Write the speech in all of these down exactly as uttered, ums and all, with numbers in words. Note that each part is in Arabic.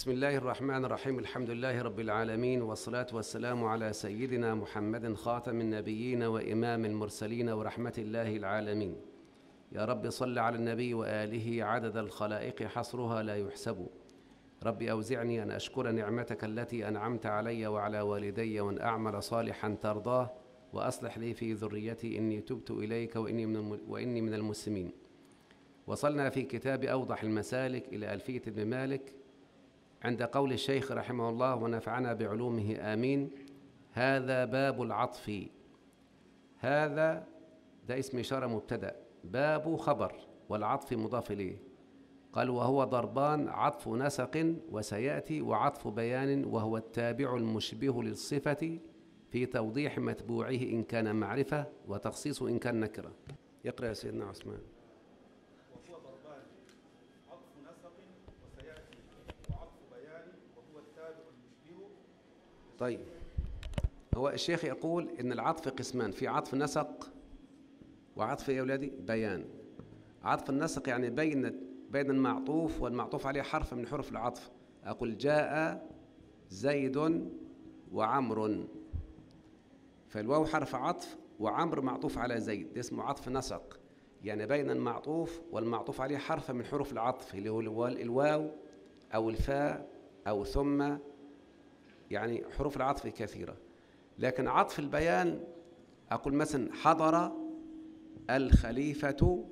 بسم الله الرحمن الرحيم. الحمد لله رب العالمين، والصلاة والسلام على سيدنا محمد خاتم النبيين وإمام المرسلين ورحمة الله العالمين. يا رب صل على النبي وآله عدد الخلائق حصرها لا يحسب. رب أوزعني أن أشكر نعمتك التي أنعمت علي وعلى والدي، وأن أعمل صالحا ترضاه، وأصلح لي في ذريتي إني تبت إليك وإني من وإني من المسلمين. وصلنا في كتاب أوضح المسالك إلى ألفية ابن مالك عند قول الشيخ رحمه الله ونفعنا بعلومه آمين: هذا باب العطف. هذا ده اسم إشارة مبتدأ، باب خبر، والعطف مضاف إليه. قال: وهو ضربان: عطف نسق وسيأتي، وعطف بيان وهو التابع المشبه للصفة في توضيح متبوعه إن كان معرفة، وتخصيص إن كان نكرة. يقرأ يا سيدنا عثمان. وهو ضربان: عطف نسق وسيأتي، وعطف بيان وهو التابع المشبه. طيب، هو الشيخ يقول إن العطف قسمان: في عطف نسق وعطف يا أولادي بيان. عطف النسق يعني بين بين المعطوف والمعطوف عليه حرف من حروف العطف. أقول: جاء زيد وعمر، فالواو حرف عطف وعمر معطوف على زيد، ده اسمه عطف نسق، يعني بين المعطوف والمعطوف عليه حرف من حروف العطف، اللي هو الواو أو الفاء أو ثم، يعني حروف العطف كثيرة. لكن عطف البيان أقول مثلا: حضر الخليفة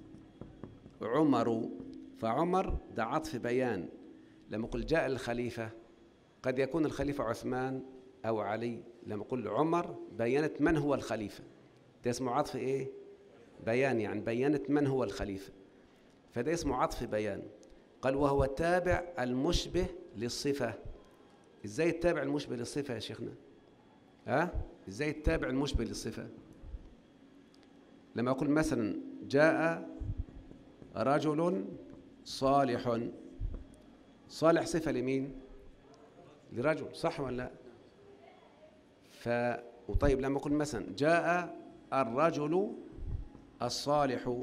عمر، فعمر ده عطف بيان. لما أقول جاء الخليفة، قد يكون الخليفة عثمان أو علي. لما أقول عمر بينت من هو الخليفة، ده اسمه عطف إيه؟ بيان، يعني بينت من هو الخليفة، فده اسمه عطف بيان. قال: وهو التابع المشبه للصفة. إزاي التابع المشبه للصفة يا شيخنا؟ ها؟ إزاي التابع المشبه للصفة؟ لما أقول مثلا: جاء رجل صالح، صالح صفة لمين؟ لرجل، صح ولا لا؟ ف وطيب لما أقول مثلا: جاء الرجل الصالح،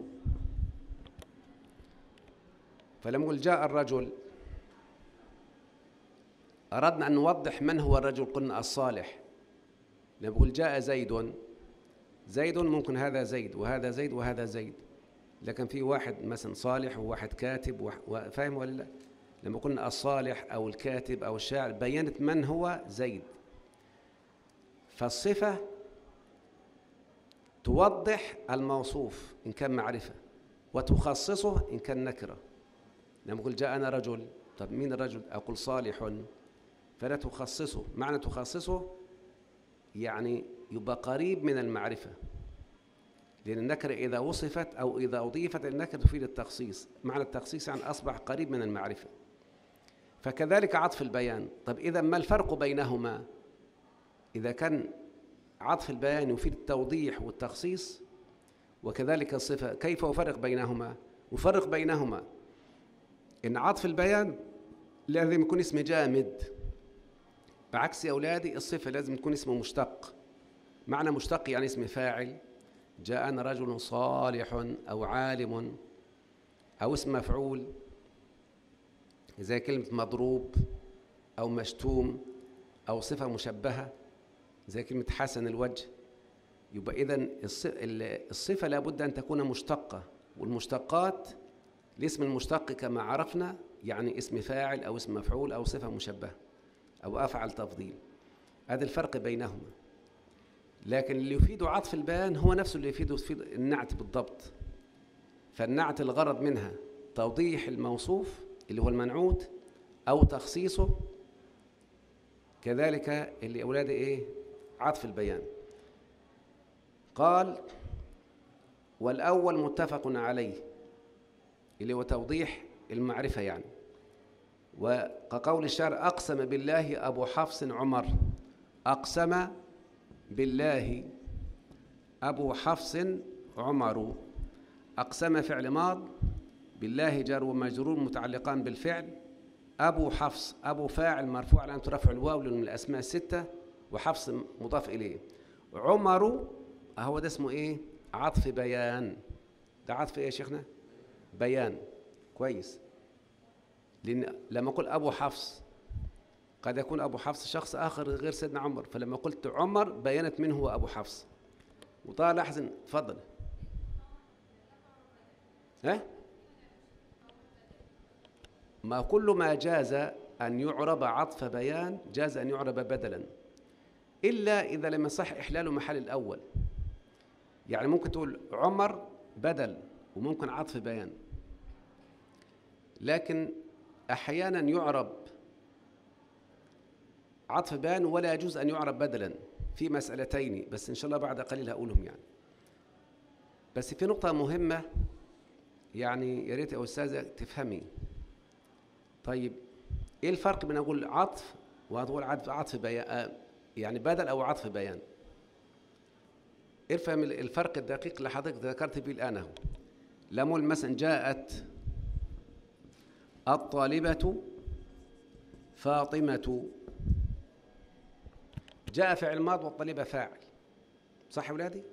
فلما أقول جاء الرجل أردنا أن نوضح من هو الرجل، قلنا الصالح. لما أقول جاء زيد، زيد ممكن هذا زيد وهذا زيد وهذا زيد، لكن في واحد مثلا صالح وواحد كاتب، فاهم ولا لا؟ لما قلنا الصالح أو الكاتب أو الشاعر بينت من هو زيد. فالصفة توضح الموصوف إن كان معرفة، وتخصصه إن كان نكرة. لما أقول جاءنا رجل، طب مين الرجل؟ أقول صالح، فلا تخصصه. معنى تخصصه يعني يبقى قريب من المعرفة، لأن النكرة إذا وصفت أو إذا أضيفت النكرة تفيد التخصيص. معنى التخصيص يعني أصبح قريب من المعرفة. فكذلك عطف البيان. طب إذا ما الفرق بينهما؟ إذا كان عطف البيان يفيد التوضيح والتخصيص، وكذلك الصفة، كيف أفرق بينهما؟ أفرق بينهما إن عطف البيان لازم يكون اسم جامد، بعكس يا أولادي الصفة لازم يكون اسمه مشتق. معنى مشتق يعني اسم فاعل: جاءنا رجل صالح أو عالم، أو اسم مفعول زي كلمة مضروب أو مشتوم، أو صفة مشبهة زي كلمة حسن الوجه. يبقى إذن الصفة لابد أن تكون مشتقة، والمشتقات الاسم المشتق كما عرفنا يعني اسم فاعل أو اسم مفعول أو صفة مشبهة أو أفعل تفضيل. هذا الفرق بينهما. لكن اللي يفيد عطف البيان هو نفسه اللي يفيد النعت بالضبط. فالنعت الغرض منها توضيح الموصوف اللي هو المنعوت أو تخصيصه، كذلك اللي أولاده إيه؟ عطف البيان. قال: والأول متفق عليه، اللي هو توضيح المعرفة يعني. وكقول الشاعر: أقسم بالله أبو حفص عمر. أقسم بالله أبو حفص عمر. أقسم فعل ماض، بالله جار ومجرور متعلقان بالفعل. أبو حفص، أبو فاعل مرفوع على أن ترفع الواو من الأسماء الستة، وحفص مضاف إليه. عمر هو ده اسمه إيه؟ عطف بيان. ده عطف إيه يا شيخنا؟ بيان. كويس. لأن لما أقول أبو حفص قد يكون أبو حفص شخص آخر غير سيدنا عمر، فلما قلت عمر بينت من هو أبو حفص. وطال أحسن، تفضل. ها؟ ما كل ما جاز أن يعرب عطف بيان جاز أن يعرب بدلا، إلا إذا لم يصح إحلال محل الأول. يعني ممكن تقول عمر بدل وممكن عطف بيان، لكن أحيانا يعرب عطف بيان ولا يجوز أن يعرب بدلا في مسألتين، بس إن شاء الله بعد قليل هقولهم يعني. بس في نقطة مهمة يعني يا ريت يا أستاذة تفهمي. طيب إيه الفرق بين أقول عطف وأقول عطف بيان، يعني بدل أو عطف بيان؟ افهم الفرق الدقيق اللي حضرتك ذكرت به الآن اهو. لما أقول مثلا جاءت الطالبة فاطمة، جاء فعل ماض والطالبة فاعل، صح يا ولادي؟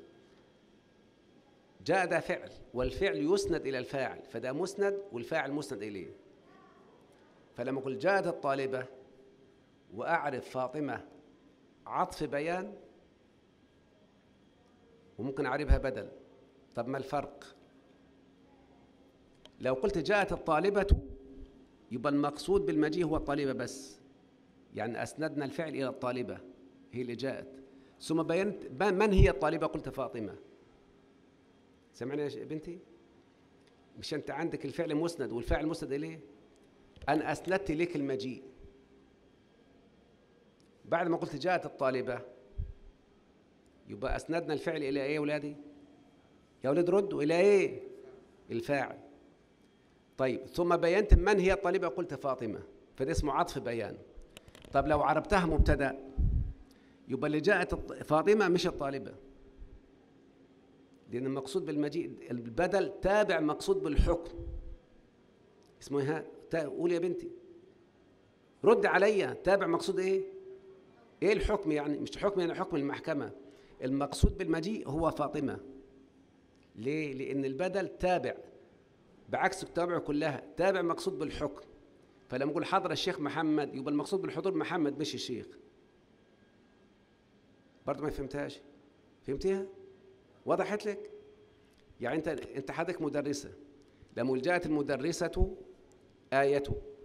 جاء ده فعل والفعل يسند إلى الفاعل، فده مسند والفاعل مسند إليه. فلما أقول جاءت الطالبة وأعرف فاطمة عطف بيان وممكن أعرفها بدل. طب ما الفرق؟ لو قلت جاءت الطالبة يبقى المقصود بالمجيء هو الطالبة بس، يعني أسندنا الفعل إلى الطالبة هي اللي جاءت، ثم بينت من هي الطالبة، قلت فاطمة. سمعني يا بنتي؟ مش أنت عندك الفعل مسند والفاعل مسند إليه؟ أنا أسندت لك المجيء بعد ما قلت جاءت الطالبة، يبقى أسندنا الفعل إلى إيه يا ولادي؟ يا ولاد ردوا، إلى إيه؟ الفاعل. طيب ثم بينت من هي الطالبة، قلت فاطمة، فده اسمه عطف بيان. طب لو عربتها مبتدأ يبقى اللي جاءت فاطمة مش الطالبة، لأن المقصود بالمجيء البدل تابع مقصود بالحكم. اسمه ها؟ قول يا بنتي، رد عليا، تابع مقصود إيه؟ إيه الحكم يعني؟ مش حكم يعني حكم المحكمة، المقصود بالمجيء هو فاطمة. ليه؟ لأن البدل تابع بعكس التابع كلها، تابع مقصود بالحكم. فلما نقول حضر الشيخ محمد يبقى المقصود بالحضور محمد مش الشيخ. برضه ما فهمتهاش؟ فهمتيها؟ وضحت لك؟ يعني انت انت حضرتك مدرسه، لما جاءت المدرسه آية،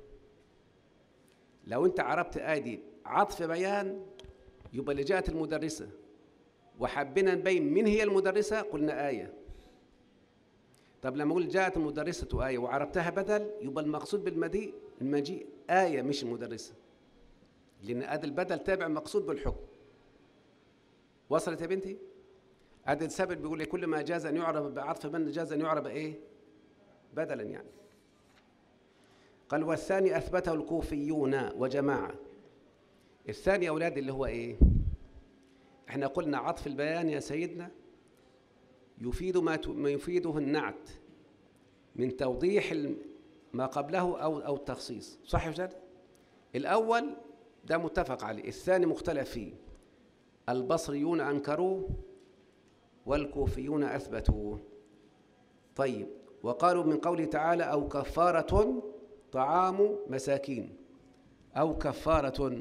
لو انت عربت آية دي عطف بيان يبقى اللي جاءت المدرسه، وحبينا نبين من هي المدرسه قلنا آية. طب لما اقول جاءت المدرسه آية وعربتها بدل يبقى المقصود بالمجيء المجيء آية مش المدرسه، لأن هذا البدل تابع مقصود بالحكم. وصلت يا بنتي؟ هذا السبب بيقول لي كل ما جاز أن يعرب بعطف من جاز أن يعرب إيه؟ بدلا يعني. قال والثاني أثبته الكوفيون وجماعة. الثاني يا أولاد اللي هو إيه؟ إحنا قلنا عطف البيان يا سيدنا يفيد ما ما يفيده النعت من توضيح ما قبله أو أو التخصيص، صح يا أولاد؟ الأول ده متفق عليه، الثاني مختلف فيه. البصريون أنكروه والكوفيون أثبتوه. طيب وقالوا من قوله تعالى أو كفارة طعام مساكين، أو كفارة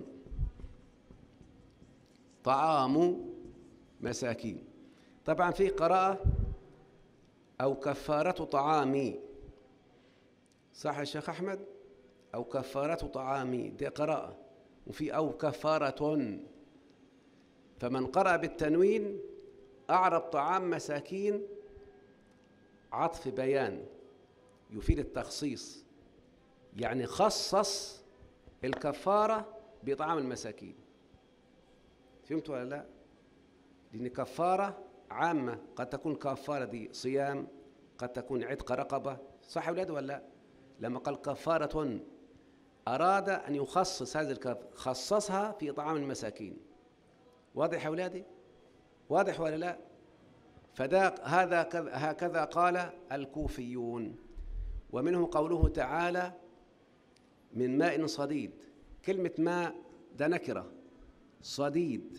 طعام مساكين. طبعا في قراءة أو كفارة طعامي، صح يا شيخ أحمد؟ أو كفارة طعامي دي قراءة، وفي أو كفارة. فمن قرأ بالتنوين أعرب طعام مساكين عطف بيان يفيد التخصيص، يعني خصص الكفارة بطعام المساكين. فهمتوا ولا لا؟ لأن كفارة عامة، قد تكون كفارة دي صيام، قد تكون عتق رقبة، صح يا ولاد ولا لا؟ لما قال كفارة أراد أن يخصص هذه الكفارة، خصصها في طعام المساكين. واضح يا أولادي؟ واضح ولا لا؟ فذا هذا هكذا قال الكوفيون. ومنه قوله تعالى من ماء صديد. كلمة ماء ده نكرة، صديد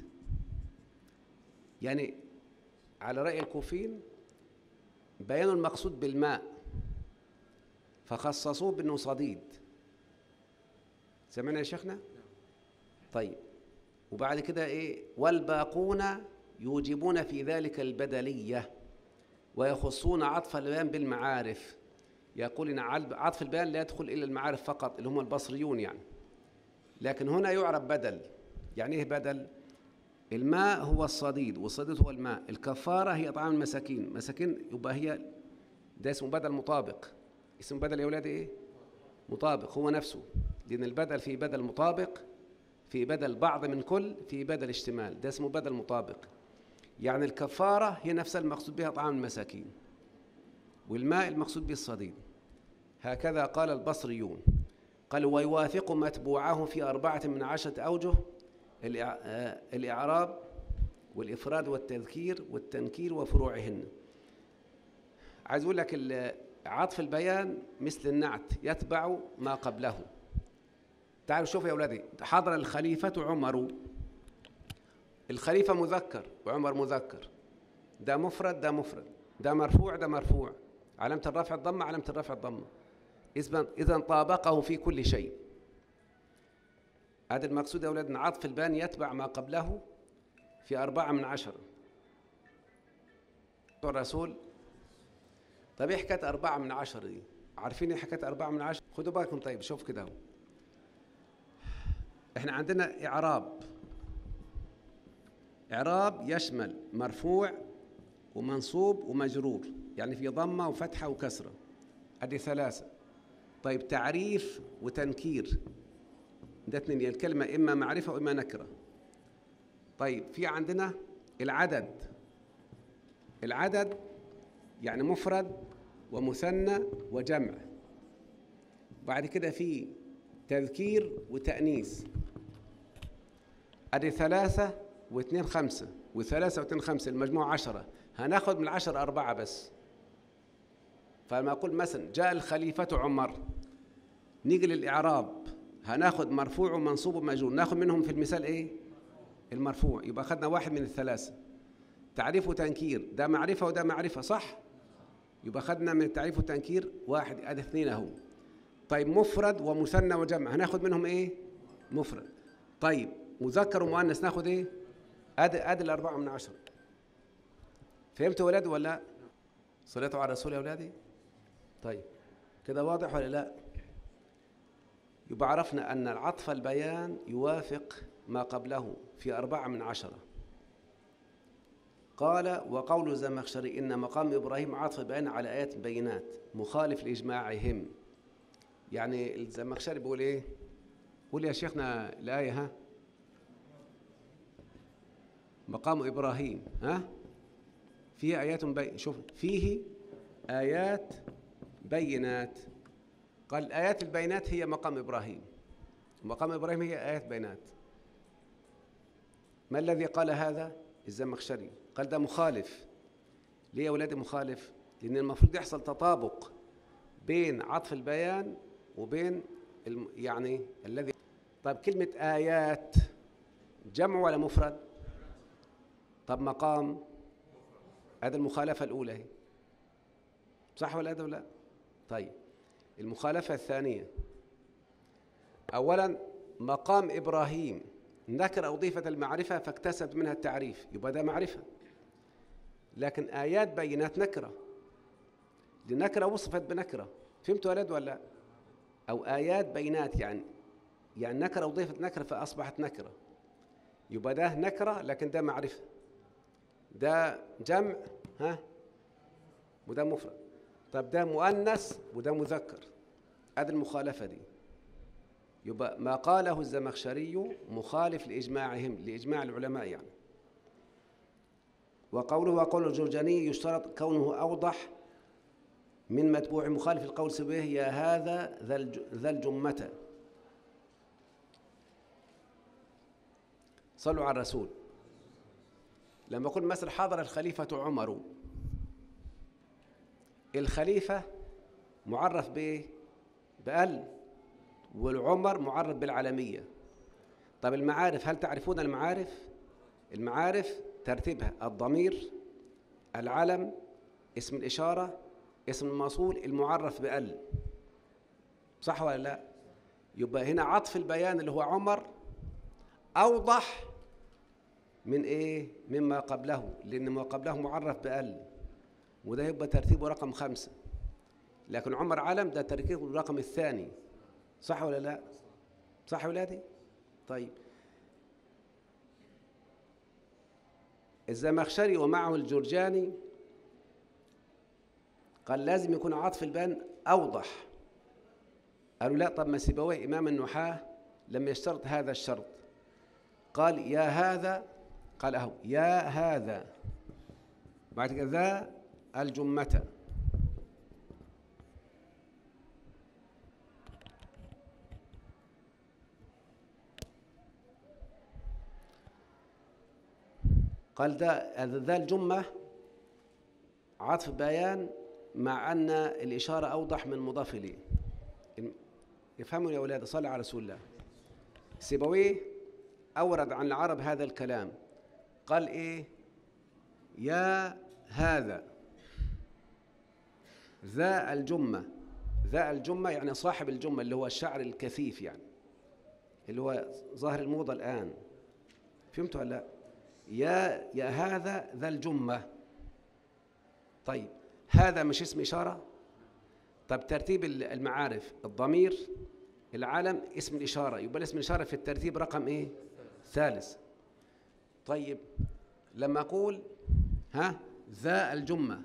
يعني على رأي الكوفيين بيانوا المقصود بالماء فخصصوه بأنه صديد. سمعنا يا شيخنا؟ طيب، وبعد كده إيه؟ والباقون يوجبون في ذلك البدلية ويخصون عطف البيان بالمعارف. يقول إن عطف البيان لا يدخل إلا المعارف فقط اللي هم البصريون يعني، لكن هنا يعرف بدل. يعني إيه بدل؟ الماء هو الصديد والصديد هو الماء، الكفارة هي طعام المساكين، مساكين يبقى هي ده اسمه بدل مطابق. اسم بدل يا أولادي إيه؟ مطابق هو نفسه، لأن البدل في بدل مطابق، في بدل بعض من كل، في بدل اشتمال، ده اسمه بدل مطابق. يعني الكفارة هي نفسها المقصود بها طعام المساكين، والماء المقصود به الصديد. هكذا قال البصريون. قال ويوافق متبوعه في أربعة من عشرة أوجه: الإعراب والإفراد والتذكير والتنكير وفروعهن. عايز أقول لك عطف البيان مثل النعت يتبع ما قبله. تعالوا شوفوا يا أولادي، حضر الخليفة عمر، الخليفة مذكر وعمر مذكر، ده مفرد ده مفرد، ده مرفوع ده مرفوع، علامة الرفع الضمة علامة الرفع الضمة، إذن طابقه في كل شيء. هذا المقصود يا أولاد، أن عطف البيان يتبع ما قبله في أربعة من عشرة. الرسول. طيب إيه حكاية أربعة من عشرة دي؟ عارفين إيه حكاية أربعة من عشرة؟ خدوا بالكم. طيب شوف كده هو. إحنا عندنا إعراب، إعراب يشمل مرفوع ومنصوب ومجرور، يعني في ضمة وفتحة وكسرة، هذه ثلاثة. طيب تعريف وتنكير، ده اثنين، يعني الكلمة إما معرفة وإما نكرة. طيب في عندنا العدد، العدد يعني مفرد ومثنى وجمع. بعد كده في تذكير وتأنيث، ادي ثلاثة واثنين خمسة، وثلاثة واثنين خمسة، المجموع عشرة. هناخد من العشر أربعة بس. فلما أقول مثلا جاء الخليفة عمر، نيجي للإعراب هناخد مرفوع ومنصوب ومجرور، ناخد منهم في المثال إيه؟ المرفوع، يبقى أخذنا واحد من الثلاثة. تعريف وتنكير، ده معرفة وده معرفة، صح؟ يبقى أخذنا من التعريف والتنكير واحد، ادي اثنين اهو. طيب مفرد ومثنى وجمع، هناخد منهم ايه؟ مفرد. طيب مذكر ومؤنث ناخد ايه؟ ادي ادي الاربعه من عشره. فهمتوا يا ولاد ولا لا؟ صليتوا على الرسول يا اولادي؟ طيب كده واضح ولا لا؟ يبقى عرفنا ان العطف البيان يوافق ما قبله في أربعة من عشرة. قال وقول الزمخشري إن مقام إبراهيم عطف بيان على آيات بينات مخالف لإجماعهم. يعني الزمخشري بيقول إيه؟ قول يا شيخنا الآية. ها؟ مقام إبراهيم ها؟ فيه آيات بي... شوف فيه آيات بينات. قال آيات البينات هي مقام إبراهيم، مقام إبراهيم هي آيات بينات. ما الذي قال هذا؟ الزمخشري قال ده مخالف. ليه يا أولادي مخالف؟ لأن المفروض يحصل تطابق بين عطف البيان وبين الم... يعني الذي. طيب كلمة آيات جمع ولا مفرد؟ طب مقام، هذه المخالفة الأولى هي. صح ولا لا؟ طيب المخالفة الثانية، أولا مقام إبراهيم نكرة أضيفت المعرفة فاكتسبت منها التعريف، يبقى ده معرفة. لكن آيات بينات نكرة، لنكرة وصفت بنكرة. فهمتوا يا ولد ولا لا؟ أو آيات بينات يعني يعني نكرة أضيفت نكرة فأصبحت نكرة، يبقى ده نكرة لكن ده معرفة، ده جمع ها وده مفرد. طب ده مؤنث وده مذكر، هذه المخالفة دي. يبقى ما قاله الزمخشري مخالف لإجماعهم، لإجماع العلماء يعني. وقوله وقول الجرجاني يشترط كونه أوضح من متبوع مخالف القول سبيه يا هذا ذا الجمة. صلوا على الرسول. لما أقول مثل حضر الخليفة عمر، الخليفة معرف بإيه؟ بأل، والعمر معرف بالعالمية. طب المعارف، هل تعرفون المعارف؟ المعارف ترتيبها الضمير، العلم، اسم الإشارة، اسم الموصول، المعرف بأل. صح ولا لا؟ يبقى هنا عطف البيان اللي هو عمر أوضح من إيه؟ مما قبله، لأن ما قبله معرف بأل، وده يبقى ترتيبه رقم خمسة. لكن عمر علم ده ترتيبه الرقم الثاني، صح ولا لا؟ صح يا ولادي؟ طيب الزمخشري ومعه الجرجاني قال لازم يكون عطف البيان أوضح. قالوا لا، طب ما سيبويه إمام النحاة لم يشترط هذا الشرط، قال يا هذا، قال أهو يا هذا، بعد كده ذا الجمة. قال ذا ذا الجمة عطف بيان مع أن الإشارة أوضح من مضاف إليه. يفهموا يا أولاد؟ صلوا على رسول الله. سيبويه أورد عن العرب هذا الكلام، قال إيه؟ يا هذا ذا الجمة. ذا الجمة يعني صاحب الجمة، اللي هو الشعر الكثيف، يعني اللي هو ظاهر الموضة الآن. فهمتوا ولا لا؟ يا يا هذا ذا الجمة. طيب هذا مش اسم إشارة؟ طب ترتيب المعارف، الضمير، العلم، اسم الإشارة، يبقى اسم الإشارة في الترتيب رقم إيه؟ ثالث. طيب لما أقول ها ذا الجمة،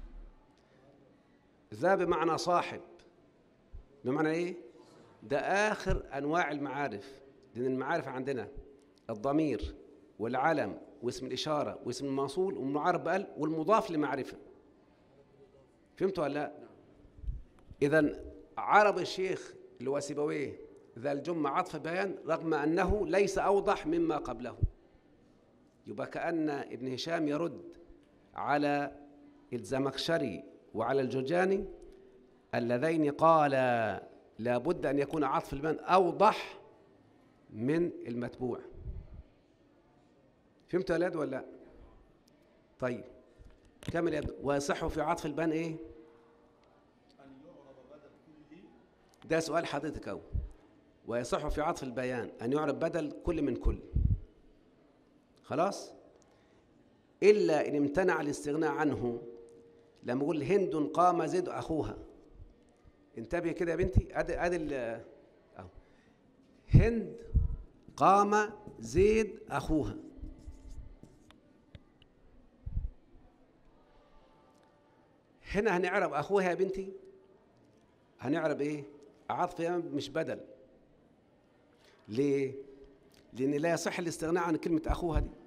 ذا بمعنى صاحب، بمعنى إيه؟ ده آخر أنواع المعارف، لأن المعارف عندنا الضمير والعلم واسم الإشارة واسم الموصول والمعرب بقل والمضاف لمعرفة. فهمتوا ولا لا؟ إذن عرب الشيخ اللي هو سيبويه ذا الجمة عطف بيان رغم أنه ليس أوضح مما قبله. يبقى كأن ابن هشام يرد على الزمخشري وعلى الجرجاني اللذين قالا لابد أن يكون عطف البيان أوضح من المتبوع. فهمتوا يا ولاد ولا لا؟ طيب كمل يا ابن. ويصح في عطف البيان ايه؟ ده سؤال حضرتك اهو. ويصح في عطف البيان ان يعرب بدل كل من كل، خلاص، الا ان امتنع الاستغناء عنه. لما اقول هند قام زيد اخوها، انتبه كده يا بنتي، ادي ادي اهو، هند قام زيد اخوها. هنا هنعرب اخوها يا بنتي، هنعرب ايه؟ عطف مش بدل. ليه؟ لان لا يصح الاستغناء عن كلمه اخوها دي.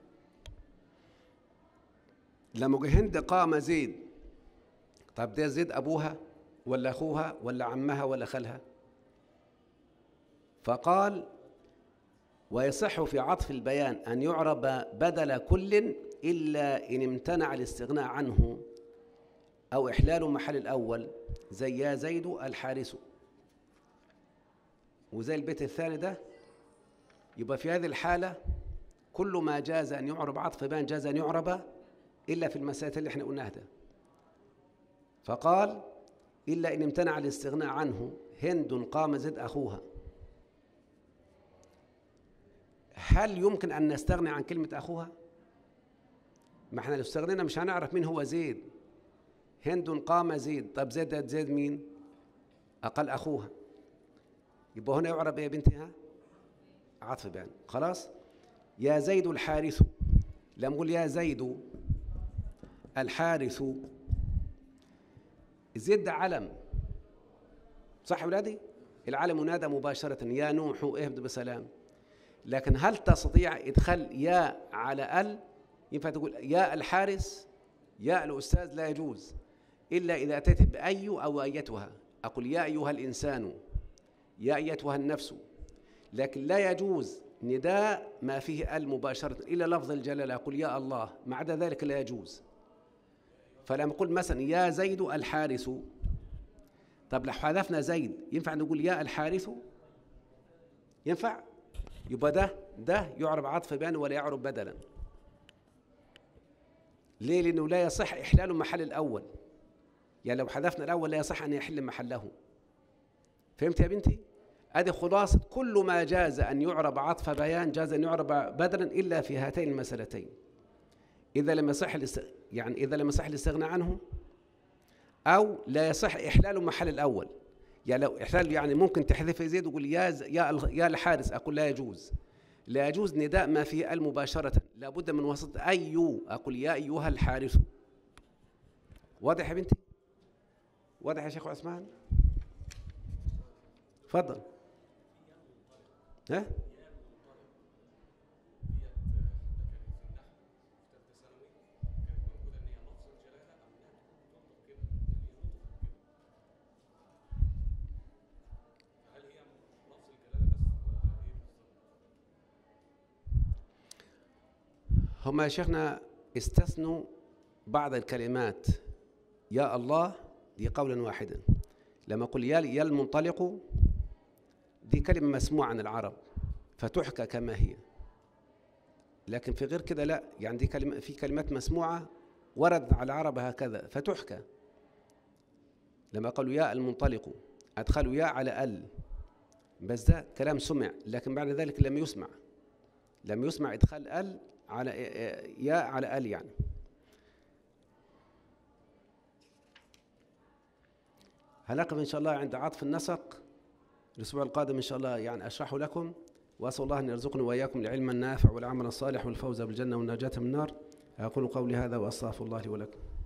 لما اقول هند قام زيد، طب ده زيد ابوها ولا اخوها ولا عمها ولا خالها؟ فقال ويصح في عطف البيان ان يعرب بدل كل الا ان امتنع الاستغناء عنه أو إحلال محل الأول، زي يا زيد الحارس، وزي البيت الثاني ده. يبقى في هذه الحالة كل ما جاز أن يعرب عطف بيان جاز أن يعرب إلا في المسائل اللي احنا قلناها ده. فقال إلا إن امتنع الاستغناء عنه، هند قام زيد أخوها. هل يمكن أن نستغني عن كلمة أخوها؟ ما احنا لو استغنينا مش هنعرف مين هو زيد. هند قام زيد، طب زيد زيد مين؟ أقل أخوها. يبقى هنا يعرب إيه يا بنتي؟ ها عطف بيان، خلاص. يا زيد الحارث، لما نقول يا زيد الحارث، زيد ده علم، صح يا ولادي؟ العلم منادى مباشرة، يا نوح اهبط بسلام. لكن هل تستطيع إدخال يا على ال؟ ينفع تقول يا الحارس، يا الأستاذ؟ لا يجوز إلا إذا أتيت بأي أو أيتها. أقول يا أيها الإنسان، يا أيتها النفس، لكن لا يجوز نداء ما فيه ال مباشرة إلا لفظ الجلالة. أقول يا الله، ما عدا ذلك لا يجوز. فلما أقول مثلا يا زيد الحارس، طب لو حذفنا زيد ينفع نقول يا الحارث؟ ينفع؟ يبقى ده ده يعرب عطف بيان ولا يعرب بدلا. ليه؟ لأنه لا يصح إحلال محل الأول، يعني لو حذفنا الأول لا يصح أن يحل محله. فهمت يا بنتي؟ هذه خلاصة كل ما جاز أن يعرب عطف بيان جاز أن يعرب بدلا إلا في هاتين المسألتين. إذا لم يصح يعني إذا لم يصح الاستغناء عنه، أو لا يصح إحلال محل الأول. يعني لو إحلال يعني ممكن تحذف زيد ويقول يا يا يا الحارس، أقول لا يجوز. لا يجوز نداء ما فيه المباشرة، لابد من وسط أيو، أقول يا أيها الحارس. واضح يا بنتي؟ واضح يا شيخ عثمان؟ تفضل. ها؟ هم يا شيخنا استثنوا بعض الكلمات يا الله دي قولا واحدا. لما أقول يا يا المنطلق دي كلمة مسموعة عن العرب فتحكى كما هي، لكن في غير كده لا، يعني دي كلمة في كلمات مسموعة وردت على العرب هكذا فتحكى. لما قالوا يا المنطلق أدخلوا يا على ال، بس ده كلام سمع، لكن بعد ذلك لم يسمع لم يسمع إدخال ال على يا على ال. يعني هنقف إن شاء الله عند عطف النسق الأسبوع القادم إن شاء الله، يعني أشرحه لكم، وأسأل الله أن يرزقني وإياكم العلم النافع والعمل الصالح والفوز بالجنة والنجاة من النار. أقول قولي هذا وأستغفر الله لي ولكم.